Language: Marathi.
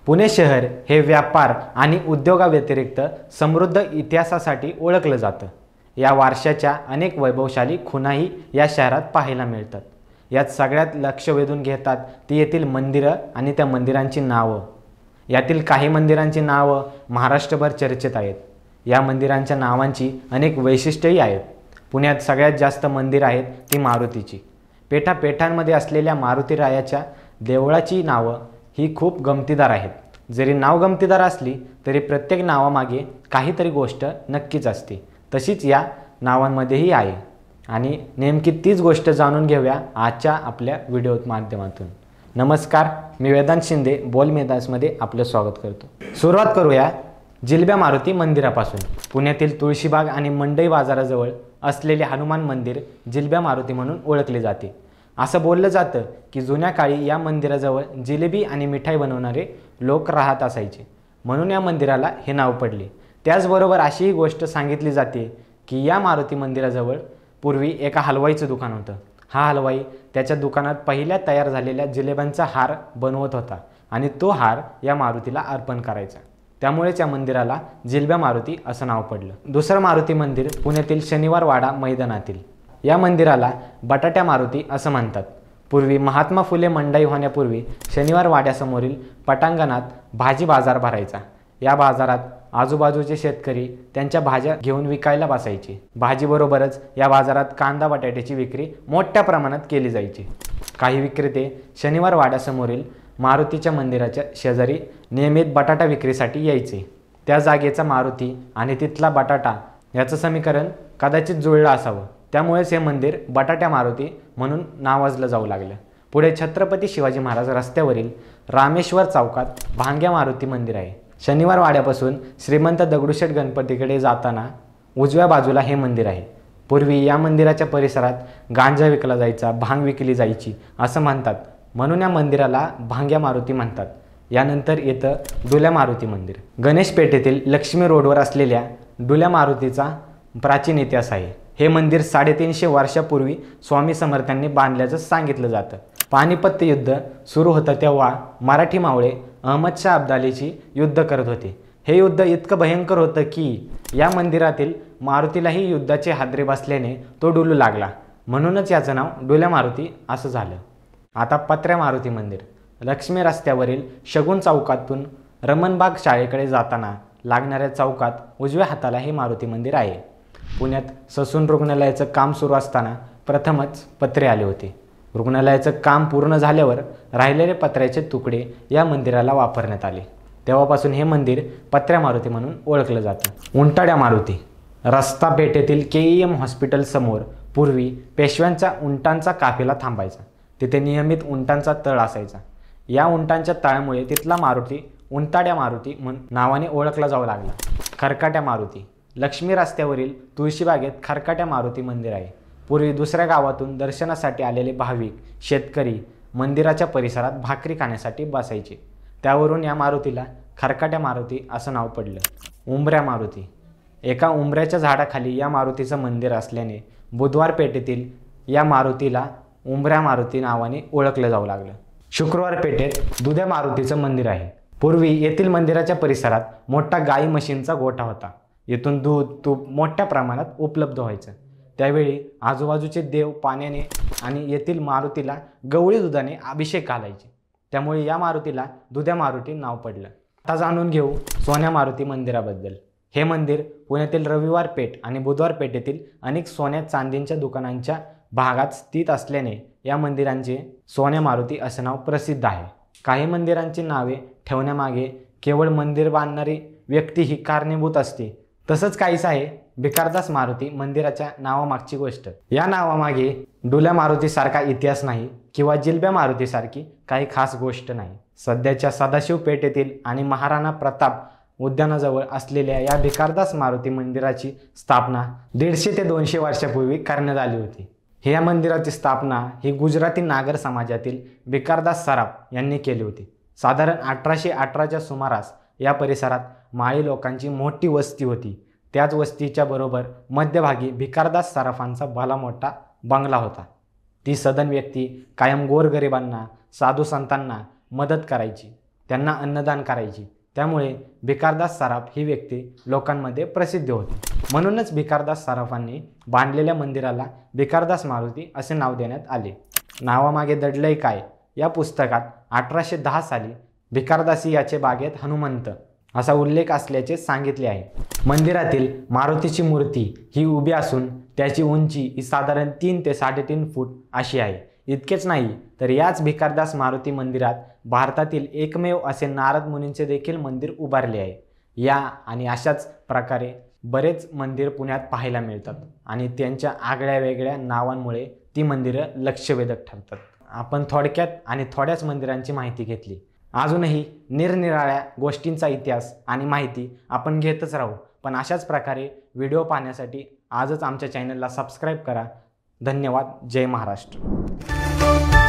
पुणे शहर हे व्यापार आणि उद्योगाव्यतिरिक्त समृद्ध इतिहासासाठी ओळखलं जातं। या वारशाच्या अनेक वैभवशाली खुणाही या शहरात पाहायला मिळतात। यात सगळ्यात लक्ष वेधून घेतात ती येथील मंदिरं आणि त्या मंदिरांची नावं। यातील काही मंदिरांची नावं महाराष्ट्रभर चर्चेत आहेत। या मंदिरांच्या नावांची अनेक वैशिष्ट्येही आहेत। पुण्यात सगळ्यात जास्त मंदिर आहेत ती मारुतीची। पेठांमध्ये असलेल्या मारुतीरायाच्या देवळाची नावं ही खूप गमतीदार आहेत। जरी नाव गमतीदार असली तरी प्रत्येक नावामागे काहीतरी गोष्ट नक्कीच असते, तशीच या नावांमध्येही आहे। आणि नेमकी तीच गोष्ट जाणून घेऊया आजच्या आपल्या व्हिडिओ माध्यमातून। नमस्कार, मी वेदांत शिंदे बोल मेदासमध्ये आपलं स्वागत करतो। सुरुवात करूया जिलब्या मारुती मंदिरापासून। पुण्यातील तुळशीबाग आणि मंडई बाजाराजवळ असलेले हनुमान मंदिर जिलब्या मारुती म्हणून ओळखले जाते। असं बोललं जातं की जुन्या काळी या मंदिराजवळ जिलेबी आणि मिठाई बनवणारे लोक राहत असायचे, म्हणून या मंदिराला हे नाव पडले। त्याचबरोबर अशीही गोष्ट सांगितली जाते की या मारुती मंदिराजवळ पूर्वी एका हलवाईचं दुकान होतं। हा हलवाई त्याच्या दुकानात पहिल्या तयार झालेल्या जिलेब्यांचा हार बनवत होता आणि तो हार या मारुतीला अर्पण करायचा। त्यामुळेच या मंदिराला जिलब्या मारुती असं नाव पडलं। दुसरं मारुती मंदिर पुण्यातील शनिवार वाडा मैदानातील। या मंदिराला बटाट्या मारुती असं म्हणतात। पूर्वी महात्मा फुले मंडई होण्यापूर्वी शनिवार वाड्यासमोरील पटांगणात भाजी बाजार भरायचा। या बाजारात आजूबाजूचे शेतकरी त्यांच्या भाज्या घेऊन विकायला बसायचे। भाजीबरोबरच या बाजारात कांदा बटाट्याची विक्री मोठ्या प्रमाणात केली जायची। काही विक्रेते शनिवार वाड्यासमोरील मारुतीच्या मंदिराच्या शेजारी नियमित बटाटा विक्रीसाठी यायचे। त्या जागेचा मारुती आणि तिथला बटाटा याचं समीकरण कदाचित जुळलं असावं, त्यामुळेच हे मंदिर बटाट्या मारुती म्हणून नावाजलं जाऊ लागलं। पुढे छत्रपती शिवाजी महाराज रस्त्यावरील रामेश्वर चौकात भांग्या मारुती मंदिर आहे। शनिवार वाड्यापासून श्रीमंत दगडूशेठ गणपतीकडे जाताना उजव्या बाजूला हे मंदिर आहे। पूर्वी या मंदिराच्या परिसरात गांजा विकला जायचा, भांग विकली जायची असं म्हणतात, म्हणून या मंदिराला भांग्या मारुती म्हणतात। यानंतर येतं डुल्या मारुती मंदिर। गणेश पेठेतील लक्ष्मी रोडवर असलेल्या डुल्या मारुतीचा प्राचीन इतिहास आहे। हे मंदिर 350 वर्षापूर्वी स्वामी समर्थांनी बांधल्याचं सांगितलं जातं। पानिपत युद्ध सुरू होतं तेव्हा मराठी मावळे अहमदशाह अब्दालीची युद्ध करत होते। हे युद्ध इतकं भयंकर होतं की या मंदिरातील मारुतीलाही युद्धाचे हादरे बसल्याने तो डुलू लागला, म्हणूनच याचं नाव डुल्या मारुती असं झालं। आता पत्र्या मारुती मंदिर। लक्ष्मी रस्त्यावरील शगुन चौकातून रमणबाग शाळेकडे जाताना लागणाऱ्या चौकात उजव्या हाताला हे मारुती मंदिर आहे। पुण्यात ससून रुग्णालयाचं काम सुरू असताना प्रथमच पत्रे आले होते। रुग्णालयाचं काम पूर्ण झाल्यावर राहिलेले पत्र्याचे तुकडे या मंदिराला वापरण्यात आले। तेव्हापासून हे मंदिर पत्र्या मारुती म्हणून ओळखलं जातं। उंटाड्या मारुती। रस्ता पेठेतील KEM हॉस्पिटल समोर पूर्वी पेशव्यांचा उंटांचा काफिला थांबायचा। तिथे नियमित उंटांचा तळ असायचा। या उंटांच्या तळामुळे तिथला मारुती उंटाड्या मारुती म्हणून नावाने ओळखला जाऊ लागला। खरकाट्या मारुती। लक्ष्मी रस्त्यावरील तुळशीबागेत खरकाट्या मारुती मंदिर आहे। पूर्वी दुसऱ्या गावातून दर्शनासाठी आलेले भाविक शेतकरी मंदिराच्या परिसरात भाकरी खाण्यासाठी बसायचे। त्यावरून या मारुतीला खरकाट्या मारुती असं नाव पडलं। उंबऱ्या मारुती। एका उंबऱ्याच्या झाडाखाली या मारुतीचं मंदिर असल्याने बुधवार पेठेतील या मारुतीला उंबऱ्या मारुती नावाने ओळखलं जाऊ लागलं। शुक्रवार पेठेत दुध्या मारुतीचं मंदिर आहे। पूर्वी येथील मंदिराच्या परिसरात मोठा गाई म्हशींचा गोठा होता। येथून दूध तूप मोठ्या प्रमाणात उपलब्ध व्हायचं। त्यावेळी आजूबाजूचे देव पाण्याने आणि येथील मारुतीला गवळी दुधाने अभिषेक घालायचे, त्यामुळे या मारुतीला दुध्या मारुती नाव पडलं। आता जाणून घेऊ सोन्या मारुती मंदिराबद्दल। हे मंदिर पुण्यातील रविवार पेठ आणि बुधवार पेठेतील अनेक सोन्या चांदीच्या दुकानांच्या भागात स्थित असल्याने या मंदिरांचे सोन्या मारुती असं नाव प्रसिद्ध आहे। काही मंदिरांची नावे ठेवण्यामागे केवळ मंदिर बांधणारी व्यक्ती ही कारणीभूत असते, तसंच काहीच आहे भिकारदास मारुती मंदिराच्या नावामागची गोष्ट। या नावामागे डुल्या मारुतीसारखा इतिहास नाही किंवा जिलब्या मारुतीसारखी काही खास गोष्ट नाही। सध्याच्या सदाशिव पेठेतील आणि महाराणा प्रताप उद्यानाजवळ असलेल्या या भिकारदास मारुती मंदिराची स्थापना 150 ते 200 वर्षापूर्वी करण्यात आली होती। या मंदिराची स्थापना ही गुजराती नागर समाजातील भिकारदास सराफ यांनी केली होती। साधारण 1818च्या सुमारास या परिसरात माळी लोकांची मोठी वस्ती होती। त्याच वस्तीच्या बरोबर मध्यभागी भिकारदास सराफांचा भला मोठा बंगला होता। ती सदन व्यक्ती कायम गोरगरिबांना, साधू संतांना मदत करायची। त्यांना अन्नदान करायची। त्यामुळे भिकारदास सराफ ही व्यक्ती लोकांमध्ये प्रसिद्ध होती। म्हणूनच भिकारदास सराफांनी बांधलेल्या मंदिराला भिकारदास मारुती असे नाव देण्यात आले। नावामागे दडलंय काय या पुस्तकात 1810 साली भिकारदासी याचे बागेत हनुमंत असा उल्लेख असल्याचे सांगितले आहे। मंदिरातील मारुतीची मूर्ती ही उभी असून त्याची उंची ही साधारण 3 ते 3.5 फूट अशी आहे। इतकेच नाही तर याच भिकारदास मारुती मंदिरात भारतातील एकमेव असे नारद मुनींचे देखील मंदिर उभारले आहे। या आणि अशाच प्रकारे बरेच मंदिर पुण्यात पाहायला मिळतात आणि त्यांच्या आगळ्या वेगळ्या नावांमुळे ती मंदिरं लक्षवेधक ठरतात। आपण थोडक्यात आणि थोड्याच मंदिरांची माहिती घेतली। अजूनही निरनिराळ्या गोष्टींचा इतिहास आणि माहिती आपण घेतच राहू, पण अशाच प्रकारे व्हिडिओ पाहण्यासाठी आजच आमच्या चॅनलला सबस्क्राईब करा। धन्यवाद। जय महाराष्ट्र।